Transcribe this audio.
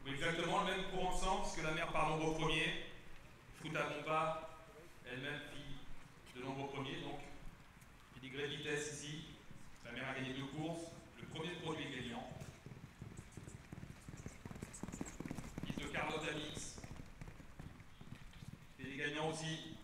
Oui, exactement, le même courant de sang, puisque la mère part nombre premier. Fruta Bomba, elle-même fille de nombre premier, donc pédigré vitesse ici. La mère a gagné 2 courses, le premier produit gagnant. Fils de Carlotta Mix. Et les gagnants aussi,